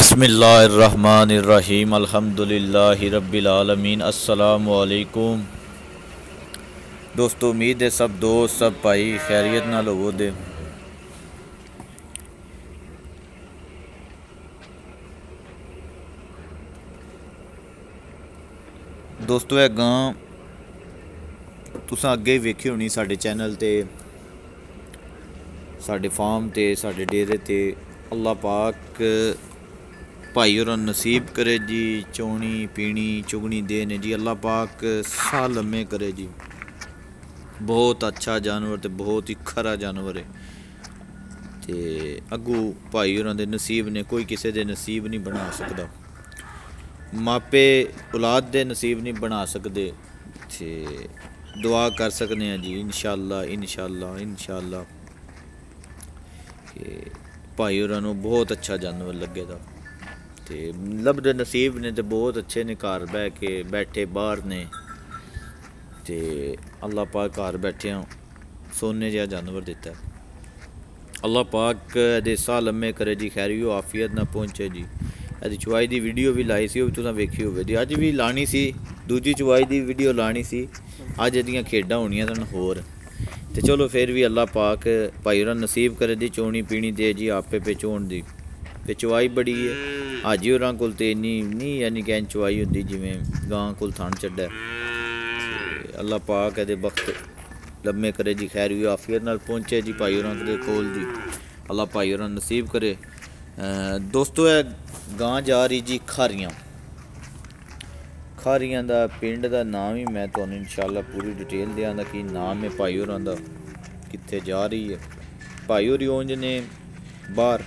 बिस्मिल्लाहिर्रहमानिर्रहीम अल्हम्दुलिल्लाहि रब्बिल आलमीन अस्सलामु अलैकुम। दोस्तों उम्मीद है सब दोस्त सब भाई खैरियत नाल होवो दे। दोस्तों ਇਹ ਗਾਂ तुसां अगे वेखी होनी साडे चैनल ते साडे फार्म ते साडे डेरे ते। अल्लाह पाक भाई और नसीब करे जी, चौनी पीनी चुगनी देने जी। अल्लाह पाक साह लम्मे करे जी। बहुत अच्छा जानवर ते बहुत ही खरा जानवर है ते अगू भाई होरां दे नसीब ने, कोई किसी दे नसीब नहीं बना सकदा। मापे औलाद दे नसीब नहीं बना सकते ते दुआ कर सकते हैं जी इंशाअल्लाह इंशाअल्लाह इंशाअल्लाह कि भाई होरां बहुत अच्छा जानवर लगे दा ते लभदे नसीब ने ते बहुत अच्छे ने। घर बह के बैठे बाहर ने ते अल्लाह पाक घर बैठे सोने जहा जानवर दिता। अल्लाह पाक दे साह लम्मे करे जी, खैरियो आफियत ना पहुँचे जी। ਇਹਦੀ ਚੁਆਈ ਦੀ ਵੀਡੀਓ ਵੀ ਲਾਈ ਸੀ, ਉਹ ਵੀ ਤੁਸੀਂ ਵੇਖੀ ਹੋਵੇ ਜੀ। ਅੱਜ ਵੀ ਲਾਣੀ ਸੀ, ਦੂਜੀ ਚੁਆਈ ਦੀ ਵੀਡੀਓ ਲਾਣੀ ਸੀ। ਅੱਜ ਇਹਦੀਆਂ ਖੇਡਾਂ ਹੋਣੀਆਂ ਸਨ ਹੋਰ ਤੇ ਚਲੋ ਫਿਰ ਵੀ ਅੱਲਾ ਪਾਕ ਭਾਈ ਹੋਰਾਂ ਨਸੀਬ करे जी। ਚੋਣੀ ਪੀਣੀ ਦੇ ਜੀ ਆਪੇ ਪੇਚੋਣ ਦੀ ਤੇ ਚੁਆਈ ਬੜੀ ਹੈ। ਹਾਜੀ ਹੋਰਾਂ ਕੋਲ ਤੇ ਇੰਨੀ ਨਹੀਂ ਯਾਨੀ ਕਿ ਚੁਆਈ ਹੁੰਦੀ ਜਿਵੇਂ ਗਾਂ ਕੋਲ ਥਣ ਚੱਡਾ। ਅੱਲਾ ਪਾਕ ਇਹਦੇ ਵਕਤ ਲੰਮੇ करे जी, खैर भी आफियत नाल पहुँचे जी भाई होਰਾਂ ਦੇ ਕੋਲ जी। अल्लाह भाई होਰਾਂ नसीब करे। दोस्तों गां जा रही जी खारियां। खारियां दा पिंड दा नाम ही मैं तुहानूं इंशाअल्लाह पूरी डिटेल देआंगा कि नाम है भाई होरां दा, कित्थे जा रही है। भाई होरी उंज ने बाहर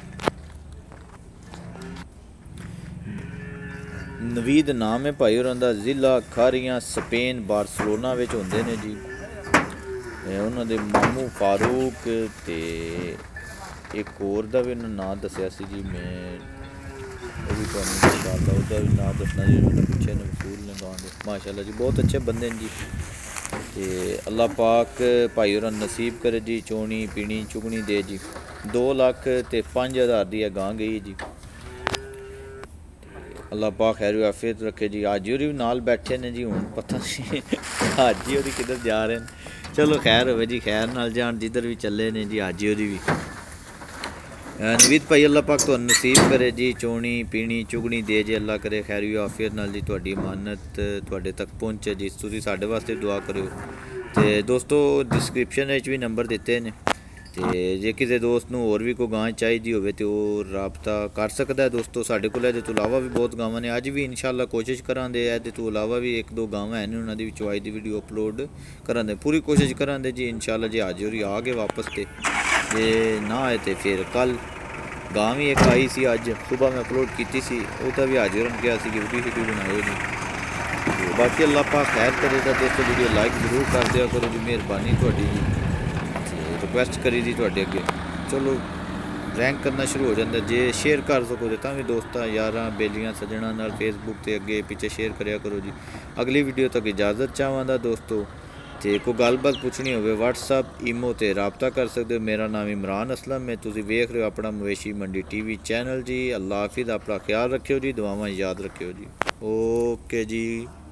नवीद नाम है भाई होरां दा। जिला खारियां स्पेन बार्सिलोना विच हुंदे ने जी। उन्हां दे मामू फारूक ते एक होर दा भी उन्होंने नाम दस्सिया सी जी। मैं वो भी तुहानूं इंशाअल्लाह उसदा भी नाम दसना जी। उन्होंने पिछे ने वसूल ने गां दे माशाअल्लाह जी, बहुत अच्छे बंदे ने जी। ते अल्लाह पाक भाई होरां नसीब करे जी, चोनी पीनी चुगनी दे जी। 2,05,000 दी गां गई जी। अल्लाह पाक खैर आफियत रखे जी। हाजी होरी भी नाल बैठे ने जी। हुण पता नहीं हाजी होरी किधर जा रहे हैं। चलो खैर होवे जी, खैर नाल जान जिधर भी चले ने जी। हाजी होरी भी नवीद भाई अल्लाह पाक तुहानूं नसीब करे जी, चोनी पीनी चुगनी दे जी। अल्लाह करे खैर भी आफियत नाल जी तुहाडी अमानत तुहाडे तक पहुँचे जी। तुसीं साडे वास्ते दुआ करियो। ते दोस्तों डिस्क्रिप्शन विच भी नंबर दिते ने ते जे किसी दोस्त नूं होर भी कोई गां चाहिदी होवे ते ओह राबता कर सकदा है। दोस्तों साडे कोल इहदे तो इलावा भी बहुत गावां ने। अज भी इंशाअल्लाह कोशिश करांगे इहदे तो इलावा भी एक दो गावां हैं उन्हां दी चुआई दी वीडियो अपलोड करांगे, पूरी कोशिश करांगे जी इंशाअल्लाह। जे हाजी होरी आ गए वापस ते जे ना आए तो फिर कल गां भी एक आई सी, अज सुबह मैं अपलोड की सी, उसका भी हाजिर होने गया कि वीडियो वीडियो बनाओ जी। तो बाकी अल्लाह पाक खैर करेगा। दोस्तों वीडियो लाइक जरूर कर दिया करो जी, मेहरबानी थोड़ी जी। रिक्वेस्ट करी जी थोड़े अगे। चलो रैंक करना शुरू हो जाता जे शेयर कर सको तो भी दोस्तों यारां बेलियां सज्जणा नाल फेसबुक ते अगे पिछे शेयर करिया करो जी। अगली वीडियो तक इजाज़त चाहवांगा दोस्तों। तो कोई गलबात पुछनी हो व्हाट्सअप ईमो ते रबता कर सकते हो। मेरा नाम इमरान असलम है, तुसीं वेख रहे हो अपना मवेशी मंडी TV चैनल जी। अल्लाह हाफिज़, अपना ख्याल रखियो जी, दुआवां याद रखियो जी। ओके जी।